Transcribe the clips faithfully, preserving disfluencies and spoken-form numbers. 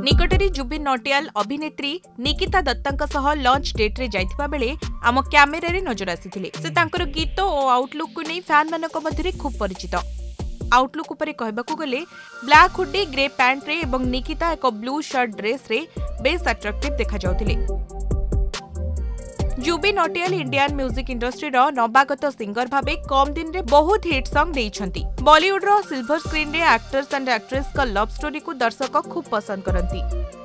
निकटरी जुबिन नौटियाल अभिनेत्री निकिता दत्ता सह launch date रे जाइथिबा बेले आम कैमेरा रे नजर आसीथिले। से तांकर गीत और आउटलुक को नहीं फैन मानक मध्यरे खूब परिचित। आउटलुक उपरे कहबाकू गले ब्लैक हुडी ग्रे पैंट रे एवं निकिता एक ब्लू शर्ट ड्रेस रे बेस अट्रैक्टिव देखा जाउथिले। Jubin Nautiyal Indian music industry रो नवागत सिंगर भाबे कम दिन रे बहुत हिट सॉन्ग देइछंती। बॉलीवुड रो सिल्वर स्क्रीन रे एक्टर्स एंड एक्ट्रेस का लव स्टोरी को दर्शक खूब पसंद करंती।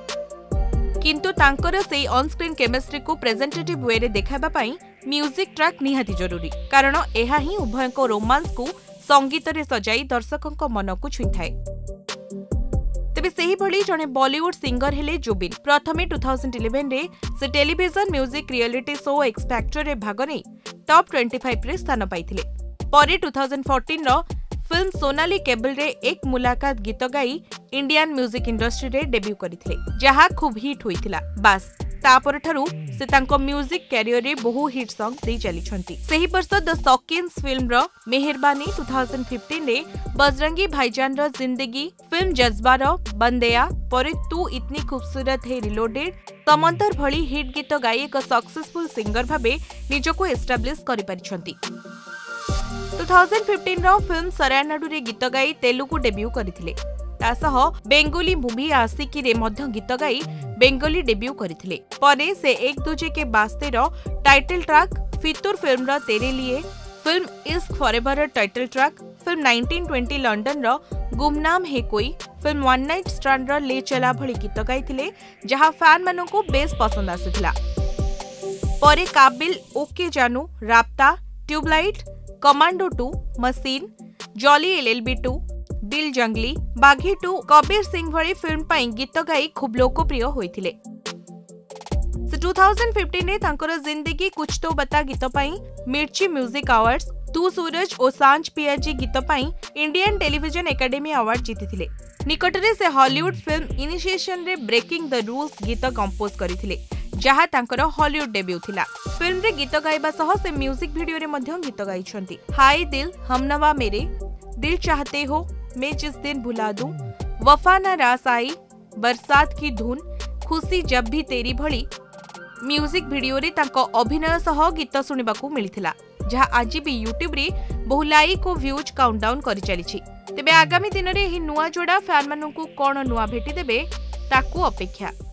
किंतु तांकर से ऑन स्क्रीन केमिस्ट्री को प्रेजेंटेटिव वे रे देखाबा पई म्यूजिक ट्रैक निहाती जरूरी, कारण एहा ही उभय को रोमांस को संगीत रे सजाई दर्शकों मन को छुईथाए। तेबे सेही भली जने बॉलीवुड सिंगर हेले जुबिन। प्रथमे दो हज़ार ग्यारह रे से television music reality show X factor रे भाग नै टॉप पच्चीस रे स्थान पाइथिले। परे दो हज़ार चौदह रो फिल्म सोनाली केबल रे एक मुलाकात गीत गाई इंडियन म्यूजिक इंडस्ट्री रे डेब्यू करथिले, जहा खूब हिट होइथिला। बस तापर ठारू से तांको म्यूजिक कैरियर रे बहु हिट सॉन्ग दे चली छंती। सेही वर्ष द सॉकिन्स फिल्म रो मेहरबानी दो हज़ार पंद्रह रे बजरंगी भाईजान रो जिंदगी, फिल्म जज्बा रो बंदेया, परे तू इतनी खूबसूरत है रिलोडेड, समंतर भली हिट गीत गाई एक सक्सेसफुल सिंगर भाबे निजको एस्टाब्लिश करि परिछंती। दो हज़ार पंद्रह रो फिल्म सरायनाडु रे गीत गाई तेलुगु डेब्यू करथिले। तासह बेंगोली मूवी आशिकी रे मध्य गीत गाई बेंगोली डेब्यू करथिले। परे से एक दूजे के वास्ते रो टाइटल ट्रैक, फितूर फिल्म रो तेरे लिए, फिल्म इश्क फॉरएवर रो टाइटल ट्रैक, फिल्म उन्नीस सौ बीस लंडन रो Gumnaam Hai Koi, film one night stand रो ले चला भली गीत गाइथिले, जहां फैन मानन को बेस पसंद आसिथिला। परे Kaabil, OK Jaanu, Raabta, Tubelight, commando two, machine, Jolly LLB two, Dil Junglee, Baghi to, Kabir Singh भली फिल्म पाई गीत गाई खूब लोकप्रिय होइथिले। दो हज़ार पंद्रह ने तांकर जिंदगी कुछ तो बता गीत पाई मिर्ची म्यूजिक अवार्ड्स, तू सूरज और सांझ पियाजी गीत पाई इंडियन टेलीविजन एकेडमी अवार्ड जीतिथिले। निकटरे से हॉलीवुड फिल्म इनिशिएशन रे ब्रेकिंग द रूल्स गीत कंपोज करथिले, जहा तांकर हॉलीवुड डेब्यू थिला। फिल्म रे गीत गाइबा सह से म्यूजिक वीडियो रे मध्य गीत गाइछंती। हाय दिल, हमनवा मेरे, दिल चाहते हो, मैं जिस दिन भुला दूं, वफा ना रास आई, बरसात की धुन, खुशी जब भी तेरी भली म्यूजिक वीडियो रे तांको अभिनय सह गीत सुनिबाकू मिलिथिला, जहा आज भी यूट्यूब रे बहु लाइक और व्यूज काउंटडाउन करि चलिछि। तेबे आगामी दिन रे एही नुआ जोड़ा फैन माननकू कोन नुआ भेटी देबे ताकू अपेक्षा।